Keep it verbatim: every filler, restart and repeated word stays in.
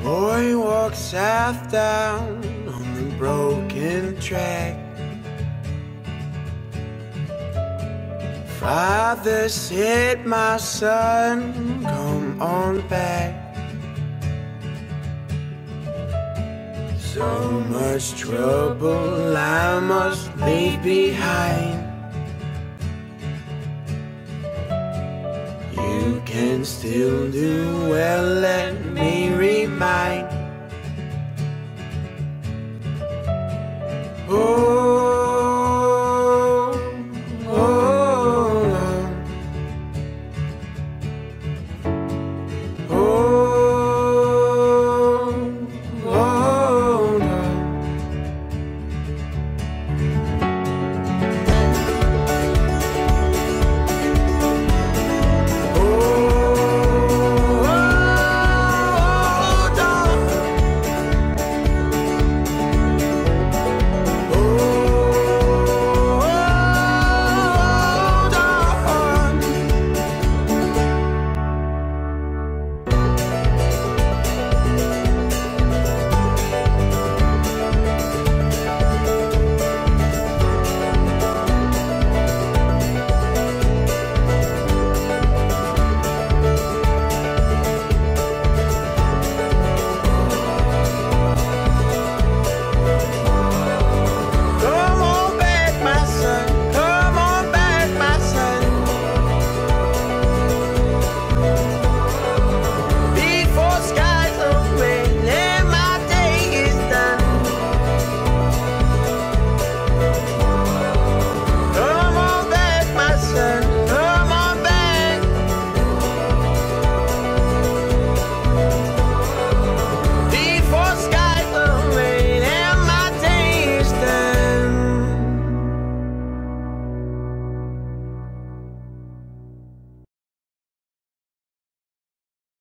Boy walks half down on the broken track. Father said, my son, come on back. So much trouble I must leave behind. You can still do well, let me remind.